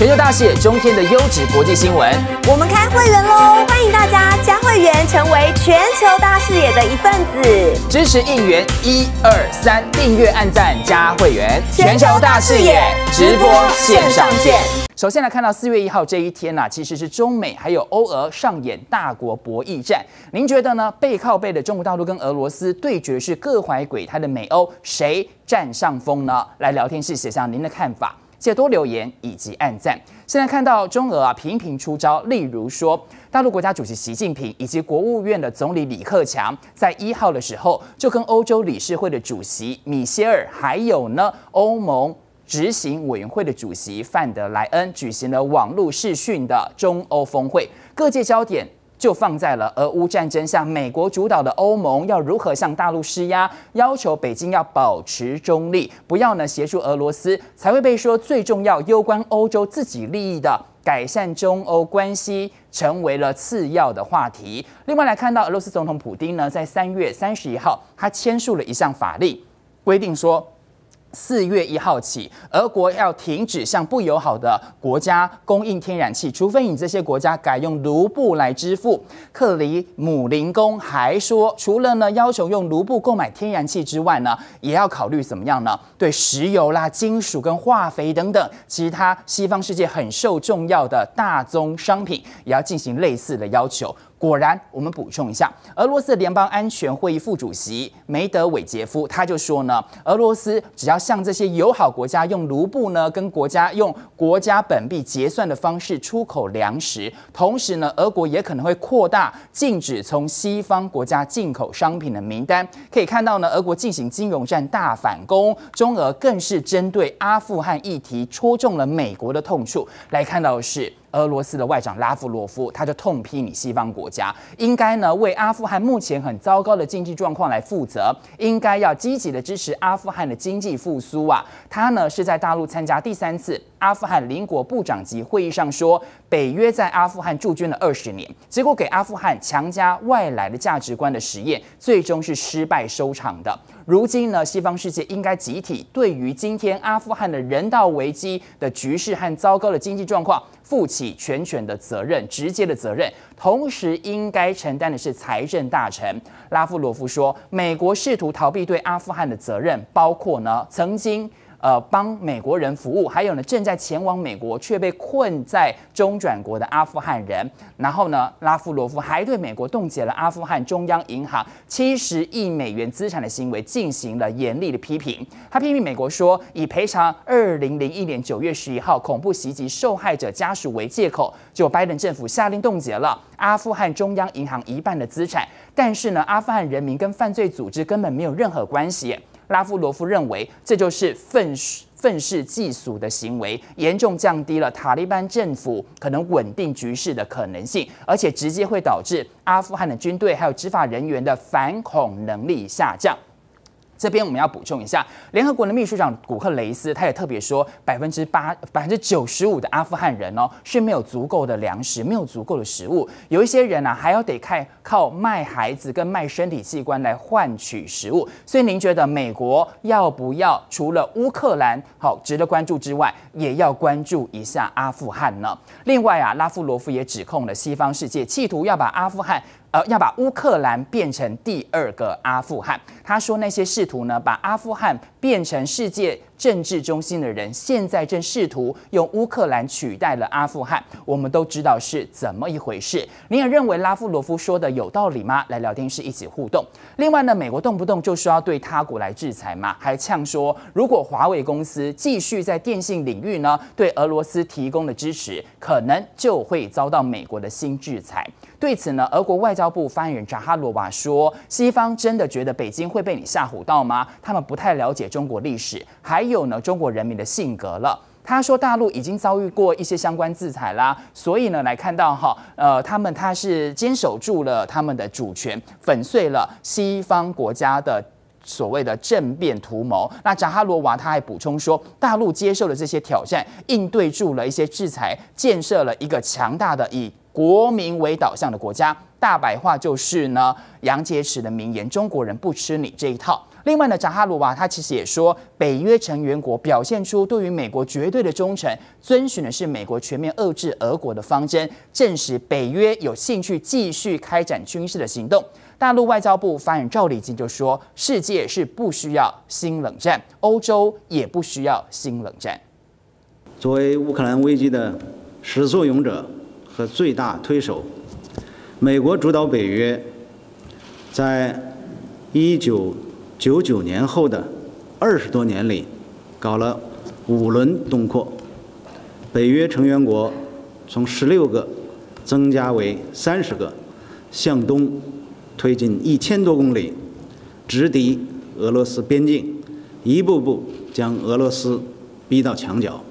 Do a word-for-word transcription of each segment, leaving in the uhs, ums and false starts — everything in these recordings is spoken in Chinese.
全球大视野，中天的优质国际新闻。 我们开会员喽！欢迎大家加会员，成为全球大视野的一份子。 支持应援一二三，订阅、按赞、加会员。全球大视野直播线上见。首先来看到四月一号这一天呢、啊，其实是中美还有欧俄上演大国博弈战。您觉得呢？背靠背的中国大陆跟俄罗斯对决是各怀鬼胎的美欧，谁占上风呢？来聊天室写下您的看法。记得多留言以及按赞。现在看到中俄啊频频出招，例如说，大陆国家主席习近平以及国务院的总理李克强，在一号的时候就跟欧洲理事会的主席米歇尔，还有呢欧盟执行委员会的主席范德莱恩举行了网络视讯的中欧峰会，各界焦点就放在了俄乌战争下，美国主导的欧盟要如何向大陆施压，要求北京要保持中立，不要呢协助俄罗斯，才会被说最重要、攸关欧洲自己利益的改善中欧关系成为了次要的话题。另外来看到俄罗斯总统普丁呢，在三月三十一号，他签署了一项法令，规定说，四月一号起，俄国要停止向不友好的国家供应天然气，除非你这些国家改用卢布来支付。克里姆林宫还说，除了呢要求用卢布购买天然气之外呢，也要考虑怎么样呢？对石油啦、金属跟化肥等等其他西方世界很受重要的大宗商品，也要进行类似的要求。果然，我们补充一下，俄罗斯联邦安全会议副主席梅德韦杰夫他就说呢，俄罗斯只要向这些友好国家用卢布呢，跟国家用国家本币结算的方式出口粮食，同时呢，俄国也可能会扩大禁止从西方国家进口商品的名单。可以看到呢，俄国进行金融战大反攻，中俄更是针对阿富汗议题戳中了美国的痛处。来看到的是，俄罗斯的外长拉夫罗夫，他就痛批你西方国家应该呢为阿富汗目前很糟糕的经济状况来负责，应该要积极的支持阿富汗的经济复苏啊。他呢是在大陆参加第三次阿富汗邻国部长级会议上说，北约在阿富汗驻军了二十年，结果给阿富汗强加外来的价值观的实验，最终是失败收场的。如今呢，西方世界应该集体对于今天阿富汗的人道危机的局势和糟糕的经济状况负起全权的责任，直接的责任，同时应该承担的是财政大臣。拉夫罗夫说，美国试图逃避对阿富汗的责任，包括呢曾经呃帮美国人服务，还有呢正在前往美国却被困在中转国的阿富汗人。然后呢，拉夫罗夫还对美国冻结了阿富汗中央银行七十亿美元资产的行为进行了严厉的批评。他批评美国说，以赔偿二零零一年九月十一号恐怖袭击受害者家属为借口，就拜登政府下令冻结了阿富汗中央银行一半的资产。但是呢，阿富汗人民跟犯罪组织根本没有任何关系。拉夫罗夫认为，这就是愤愤世嫉俗的行为，严重降低了塔利班政府可能稳定局势的可能性，而且直接会导致阿富汗的军队还有执法人员的反恐能力下降。这边我们要补充一下，联合国的秘书长古克雷斯他也特别说，百分之八、百分之九十五的阿富汗人哦是没有足够的粮食，没有足够的食物，有一些人啊还要得靠靠卖孩子跟卖身体器官来换取食物。所以您觉得美国要不要除了乌克兰好值得关注之外，也要关注一下阿富汗呢？另外啊，拉夫罗夫也指控了西方世界企图要把阿富汗。呃，要把乌克兰变成第二个阿富汗。他说，那些试图呢把阿富汗变成世界政治中心的人，现在正试图用乌克兰取代了阿富汗。我们都知道是怎么一回事。你也认为拉夫罗夫说的有道理吗？来聊天室一起互动。另外呢，美国动不动就说要对他国来制裁嘛，还呛说，如果华为公司继续在电信领域呢对俄罗斯提供的支持，可能就会遭到美国的新制裁。对此呢，俄国外交部发言人扎哈罗娃说，西方真的觉得北京会被你吓唬到吗？他们不太了解中国历史，还有呢中国人民的性格了。他说，大陆已经遭遇过一些相关制裁啦，所以呢，来看到哈，呃，他们他是坚守住了他们的主权，粉碎了西方国家的所谓的政变图谋。那扎哈罗娃他还补充说，大陆接受了这些挑战，应对住了一些制裁，建设了一个强大的以国民为导向的国家。大白话就是呢，杨洁篪的名言：中国人不吃你这一套。 另外呢，扎哈罗娃他其实也说，北约成员国表现出对于美国绝对的忠诚，遵循的是美国全面遏制俄国的方针，证实北约有兴趣继续开展军事的行动。大陆外交部发言人赵立坚就说，世界是不需要新冷战，欧洲也不需要新冷战。 作为乌克兰危机的始作俑者和最大推手，美国主导北约在一九九九年后的二十多年里，搞了五轮东扩，北约成员国从十六个增加为三十个，向东推进一千多公里，直抵俄罗斯边境，一步步将俄罗斯逼到墙角。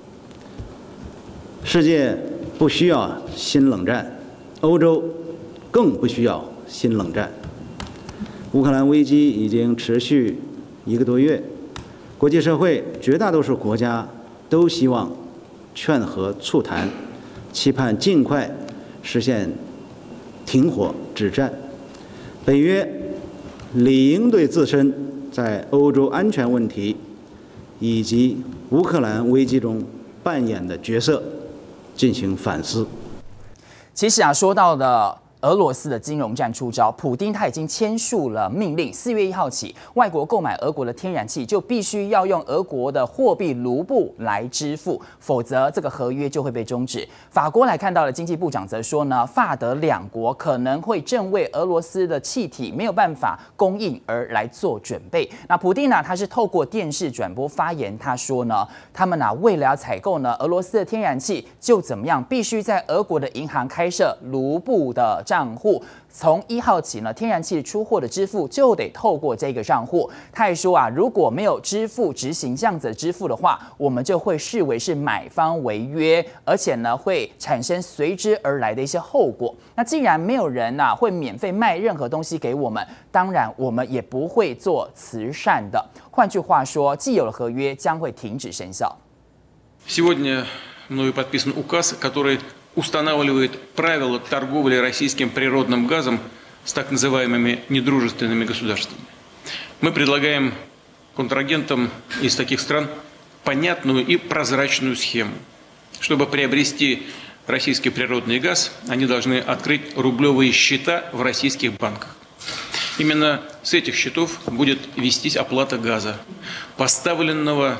世界不需要新冷战，欧洲更不需要新冷战。乌克兰危机已经持续一个多月，国际社会绝大多数国家都希望劝和促谈，期盼尽快实现停火止战。北约理应对自身在欧洲安全问题以及乌克兰危机中扮演的角色进行反思。 其实啊，说到的俄罗斯的金融战出招，普丁他已经签署了命令，四月一号起，外国购买俄国的天然气就必须要用俄国的货币卢布来支付，否则这个合约就会被终止。法国来看到了经济部长则说呢，法德两国可能会正为俄罗斯的气体没有办法供应而来做准备。那普丁呢，他是透过电视转播发言，他说呢，他们啊为了要采购呢俄罗斯的天然气，就怎么样，必须在俄国的银行开设卢布的账户，从一号起呢，天然气出货的支付就得透过这个账户。他还说啊，如果没有支付执行这样子的支付的话，我们就会视为是买方违约，而且呢会产生随之而来的一些后果。那既然没有人呐、啊、会免费卖任何东西给我们，当然我们也不会做慈善的。换句话说，既有的合约将会停止生效。 Сегодня мною подписан указ, который устанавливает правила торговли российским природным газом с так называемыми недружественными государствами. Мы предлагаем контрагентам из таких стран понятную и прозрачную схему. Чтобы приобрести российский природный газ, они должны открыть рублевые счета в российских банках. Именно с этих счетов будет вестись оплата газа, поставленного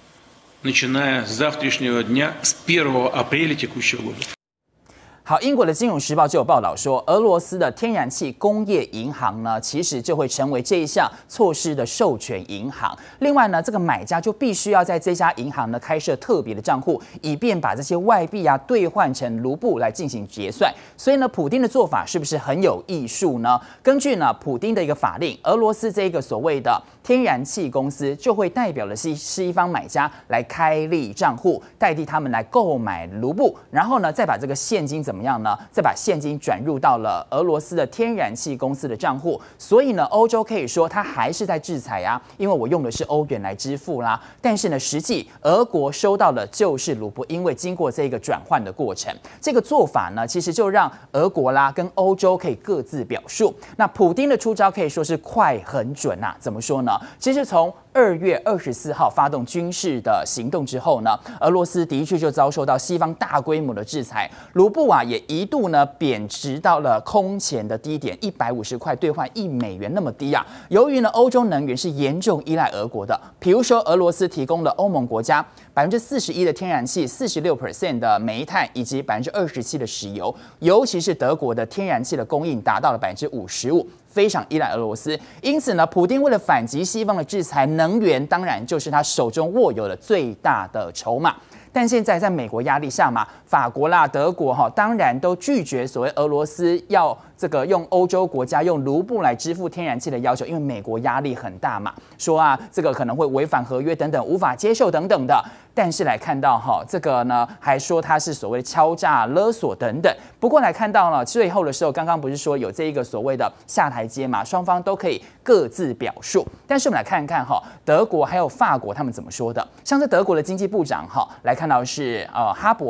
начиная с завтрашнего дня, с первого апреля текущего года. 好，英国的《金融时报》就有报道说，俄罗斯的天然气工业银行呢，其实就会成为这一项措施的授权银行。另外呢，这个买家就必须要在这家银行呢开设特别的账户，以便把这些外币啊兑换成卢布来进行结算。所以呢，普丁的做法是不是很有艺术呢？根据呢普丁的一个法令，俄罗斯这个所谓的天然气公司就会代表的是西方买家来开立账户，代替他们来购买卢布，然后呢再把这个现金怎么样呢？再把现金转入到了俄罗斯的天然气公司的账户。所以呢，欧洲可以说它还是在制裁啊，因为我用的是欧元来支付啦。但是呢，实际俄国收到的就是卢布，因为经过这个转换的过程，这个做法呢，其实就让俄国啦跟欧洲可以各自表述。那普丁的出招可以说是快很准啊，怎么说呢？其实从二月二十四号发动军事的行动之后呢，俄罗斯的确就遭受到西方大规模的制裁，卢布啊也一度呢贬值到了空前的低点，一百五十块兑换一美元那么低啊。由于呢欧洲能源是严重依赖俄国的，比如说俄罗斯提供了欧盟国家百分之四十一的天然气、四十六 percent 的煤炭以及百分之二十七的石油，尤其是德国的天然气的供应达到了百分之五十五。非常依赖俄罗斯，因此呢，普丁为了反击西方的制裁，能源当然就是他手中握有的最大的筹码。但现在在美国压力下嘛，法国啦、德国哈，当然都拒绝所谓俄罗斯要这个用欧洲国家用卢布来支付天然气的要求，因为美国压力很大嘛，说啊这个可能会违反合约等等，无法接受等等的。但是来看到哈，这个呢还说它是所谓的敲诈勒索等等。不过来看到了最后的时候，刚刚不是说有这一个所谓的下台阶嘛，双方都可以各自表述。但是我们来看看哈，德国还有法国他们怎么说的。像是德国的经济部长哈，来看到是呃哈伯克。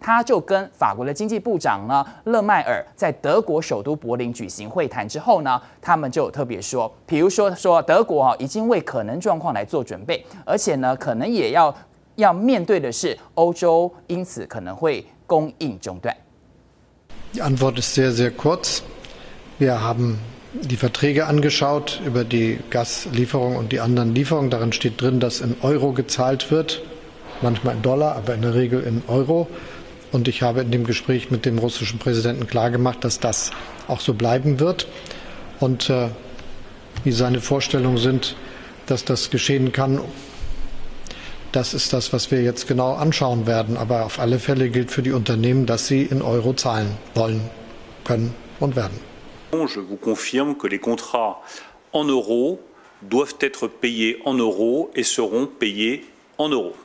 他就跟法国的经济部长呢勒迈尔在德国首都柏林举行会谈之后呢，他们就有特别说，比如说说德国啊已经为可能状况来做准备，而且呢可能也要要面对的是欧洲，因此可能会供应中断。 Die Antwort ist sehr, sehr kurz. Wir haben die Verträge angeschaut über die Gaslieferung und die anderen Lieferungen. Darin steht drin, dass in Euro gezahlt wird, manchmal in Dollar, aber in der Regel in Euro. Und ich habe in dem Gespräch mit dem russischen Präsidenten klargemacht, dass das auch so bleiben wird. Und äh, wie seine Vorstellungen sind, dass das geschehen kann, das ist das, was wir jetzt genau anschauen werden. Aber auf alle Fälle gilt für die Unternehmen, dass sie in Euro zahlen wollen, können und werden. Je vous confirme que les contrats en euros doivent être payés en euros et seront payés en euros.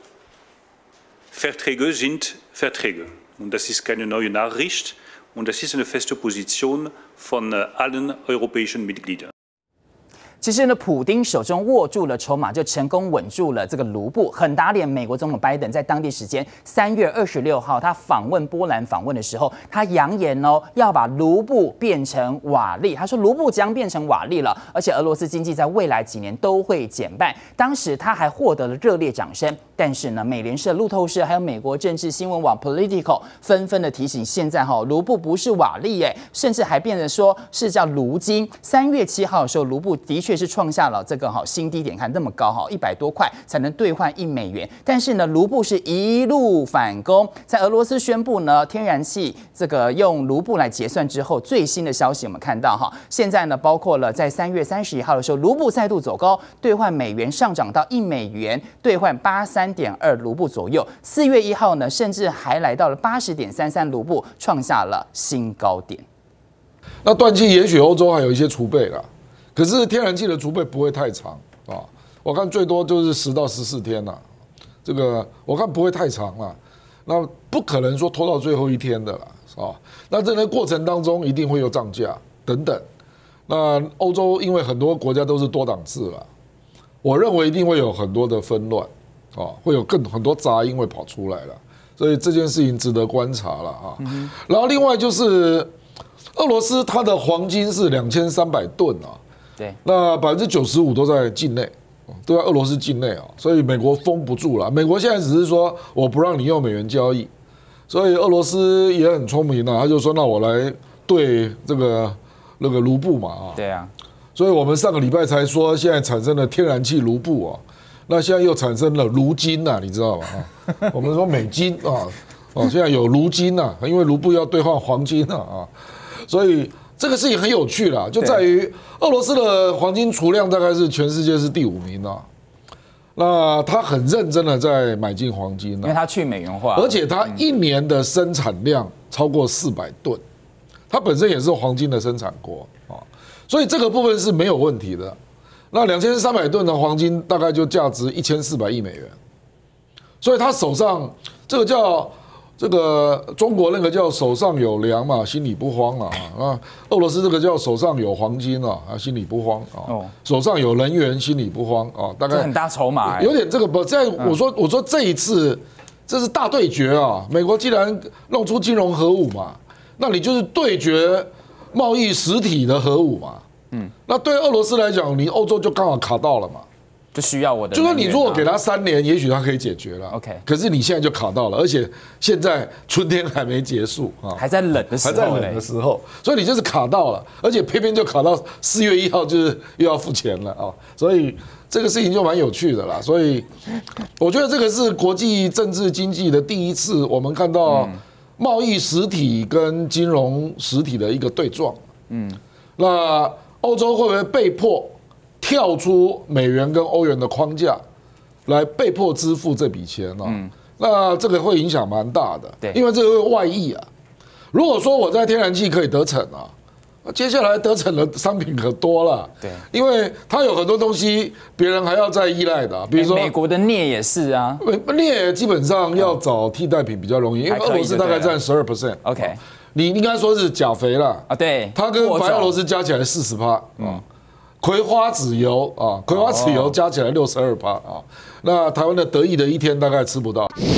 Verträge sind Verträge. Und das ist keine neue Nachricht. Und das ist eine feste Position von allen europäischen Mitgliedern. 其实呢，普丁手中握住了筹码，就成功稳住了这个卢布，很打脸美国总统拜登。在当地时间三月二十六号，他访问波兰访问的时候，他扬言哦要把卢布变成瓦砾。他说卢布将变成瓦砾了，而且俄罗斯经济在未来几年都会减半。当时他还获得了热烈掌声。但是呢，美联社、路透社还有美国政治新闻网 Political 纷纷的提醒，现在哈卢布不是瓦砾耶，甚至还变成说是叫卢金。三月七号的时候，卢布的确是创下了这个哈新低点，看那么高哈，一百多块才能兑换一美元。但是呢，卢布是一路反攻，在俄罗斯宣布呢天然气这个用卢布来结算之后，最新的消息我们看到哈，现在呢包括了在三月三十一号的时候，卢布再度走高，兑换美元上涨到一美元兑换八三点二卢布左右。四月一号呢，甚至还来到了八十点三三卢布，创下了新高点。 那断气也许欧洲还有一些储备啦。可是天然气的储备不会太长啊，我看最多就是十到十四天了，这个我看不会太长了，那不可能说拖到最后一天的了啊。那这个过程当中一定会有涨价等等。那欧洲因为很多国家都是多党制了，我认为一定会有很多的纷乱啊，会有更很多杂音会跑出来了，所以这件事情值得观察了啊。嗯、然后另外就是俄罗斯它的黄金是两千三百吨啊。 对， 那百分之九十五都在境内，都在俄罗斯境内啊，所以美国封不住了。美国现在只是说我不让你用美元交易，所以俄罗斯也很聪明啊，他就说那我来兑这个那个卢布嘛啊。 对啊， 所以我们上个礼拜才说现在产生了天然气卢布啊，那现在又产生了卢金呐、啊，你知道吗？啊，我们说美金啊，哦，现在有卢金呐、啊，因为卢布要兑换黄金啊啊，所以。这个事情很有趣啦，就在于俄罗斯的黄金储量大概是全世界是第五名啊。那他很认真的在买进黄金、啊， 因为他去美元化， 而且他一年的生产量超过四百吨，它本身也是黄金的生产国啊，所以这个部分是没有问题的。那两千三百吨的黄金大概就价值一千四百亿美元，所以他手上这个叫。这个中国那个叫手上有粮嘛，心里不慌了啊。啊，俄罗斯这个叫手上有黄金啊，啊，心里不慌啊。哦，手上有能源，心里不慌啊。大概很大筹码、欸， 有点这个不在。我说我说这一次这是大对决啊！美国既然弄出金融核武嘛，那你就是对决贸易实体的核武嘛。嗯，那对俄罗斯来讲，你欧洲就刚好卡到了嘛。 就需要我的、啊， 就说你如果给他三年，也许他可以解决了。 OK， 可是你现在就卡到了，而且现在春天还没结束啊， 还在冷的时候， 还在冷的时候，所以你就是卡到了，而且偏偏就卡到四月一号，就是又要付钱了啊，所以这个事情就蛮有趣的啦。所以我觉得这个是国际政治经济的第一次，我们看到贸易实体跟金融实体的一个对撞。嗯，那欧洲会不会被迫？跳出美元跟欧元的框架，来被迫支付这笔钱呢、啊？嗯，那这个会影响蛮大的，对，因为这个外溢啊。如果说我在天然气可以得逞啊，接下来得逞的商品可多了，对，因为它有很多东西别人还要再依赖的、啊，比如说美国的镍也是啊， 镍基本上要找替代品比较容易，因为俄罗斯大概占十二 percent，OK， 你应该说是钾肥啦，啊，对，它跟白俄罗斯加起来四十趴，嗯。葵花籽油啊，葵花籽油加起来六十二趴啊，那台湾的得意的一天大概吃不到。 天哪！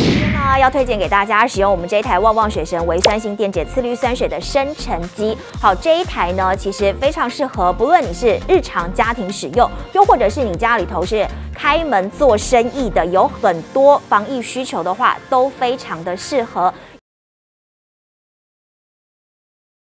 呢，要推荐给大家使用我们这一台旺旺水神微酸性电解次氯酸水的生成机。好，这一台呢，其实非常适合，不论你是日常家庭使用，又或者是你家里头是开门做生意的，有很多防疫需求的话，都非常的适合。